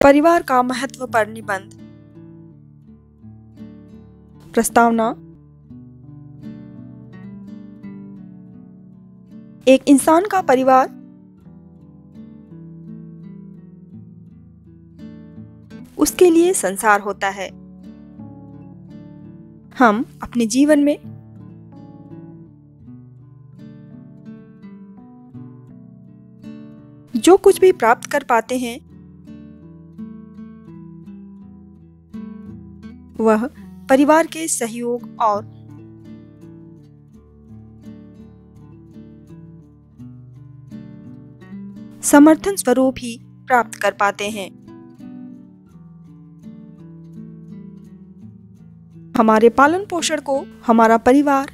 परिवार का महत्व पर निबंध। प्रस्तावना। एक इंसान का परिवार उसके लिए संसार होता है। हम अपने जीवन में जो कुछ भी प्राप्त कर पाते हैं वह परिवार के सहयोग और समर्थन स्वरूप ही प्राप्त कर पाते हैं। हमारे पालन पोषण को हमारा परिवार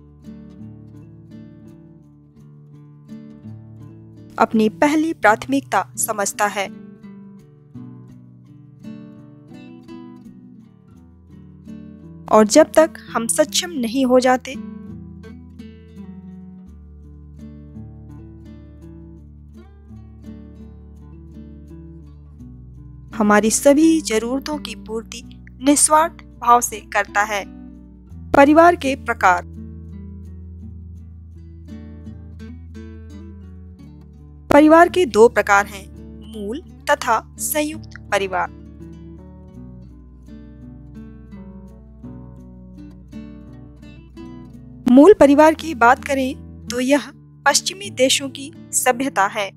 अपनी पहली प्राथमिकता समझता है। और जब तक हम सक्षम नहीं हो जाते हमारी सभी जरूरतों की पूर्ति निस्वार्थ भाव से करता है। परिवार के प्रकार। परिवार के दो प्रकार हैं, मूल तथा संयुक्त परिवार। मूल परिवार की बात करें तो यह पश्चिमी देशों की सभ्यता है,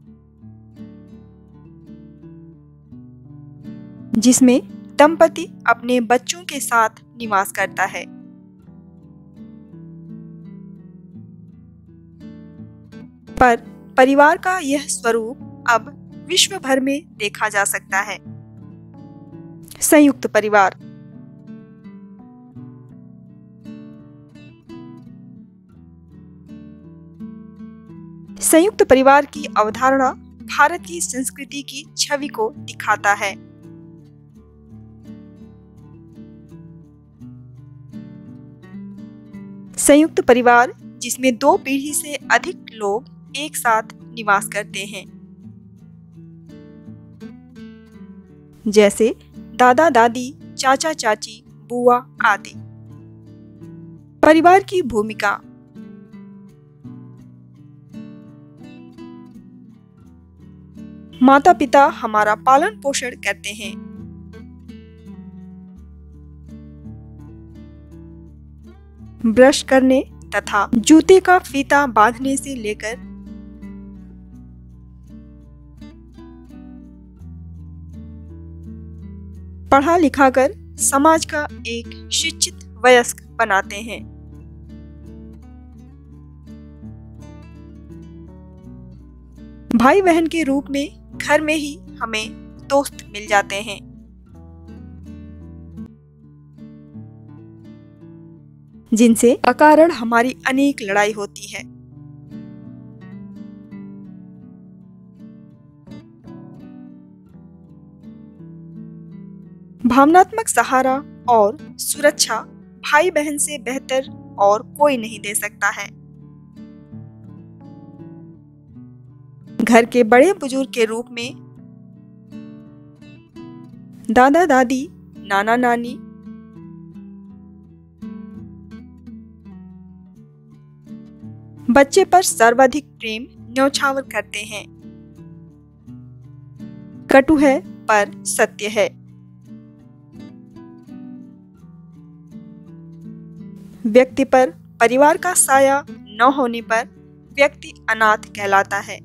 जिसमें दंपति अपने बच्चों के साथ निवास करता है। पर परिवार का यह स्वरूप अब विश्व भर में देखा जा सकता है। संयुक्त परिवार। संयुक्त परिवार की अवधारणा भारत की संस्कृति की छवि को दिखाता है। संयुक्त परिवार जिसमें दो पीढ़ी से अधिक लोग एक साथ निवास करते हैं, जैसे दादा दादी, चाचा चाची, बुआ आदि। परिवार की भूमिका। माता पिता हमारा पालन पोषण करते हैं। ब्रश करने तथा जूते का फीता बांधने से लेकर पढ़ा लिखा कर समाज का एक शिक्षित वयस्क बनाते हैं। भाई बहन के रूप में घर में ही हमें दोस्त मिल जाते हैं। जिनसे अकारण हमारी अनेक लड़ाई होती है। भावनात्मक सहारा और सुरक्षा भाई बहन से बेहतर और कोई नहीं दे सकता है। घर के बड़े बुजुर्ग के रूप में दादा दादी, नाना नानी, बच्चे पर सर्वाधिक प्रेम न्यौछावर करते हैं। कटु है पर सत्य है। व्यक्ति पर परिवार का साया न होने पर व्यक्ति अनाथ कहलाता है।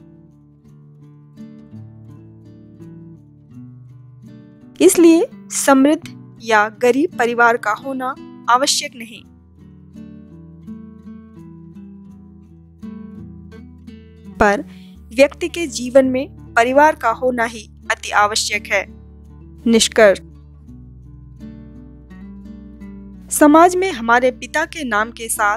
इसलिए समृद्ध या गरीब परिवार का होना आवश्यक नहीं, पर व्यक्ति के जीवन में परिवार का होना ही अति आवश्यक है। निष्कर्ष। समाज में हमारे पिता के नाम के साथ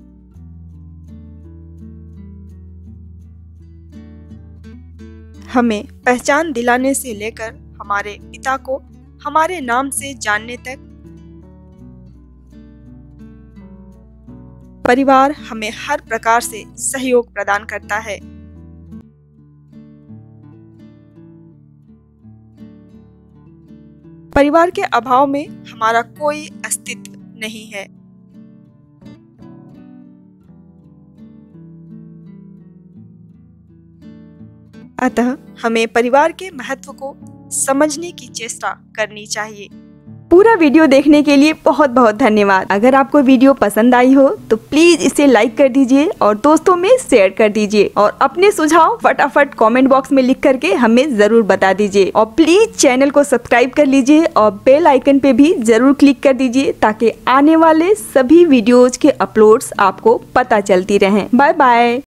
हमें पहचान दिलाने से लेकर हमारे पिता को हमारे नाम से जानने तक परिवार हमें हर प्रकार से सहयोग प्रदान करता है। परिवार के अभाव में हमारा कोई अस्तित्व नहीं है। अतः हमें परिवार के महत्व को समझने की चेष्टा करनी चाहिए। पूरा वीडियो देखने के लिए बहुत बहुत धन्यवाद। अगर आपको वीडियो पसंद आई हो तो प्लीज इसे लाइक कर दीजिए और दोस्तों में शेयर कर दीजिए और अपने सुझाव फटाफट कमेंट बॉक्स में लिख करके हमें जरूर बता दीजिए। और प्लीज चैनल को सब्सक्राइब कर लीजिए और बेल आइकन पे भी जरूर क्लिक कर दीजिए ताकि आने वाले सभी वीडियोज के अपलोड्स आपको पता चलती रहें। Bye bye.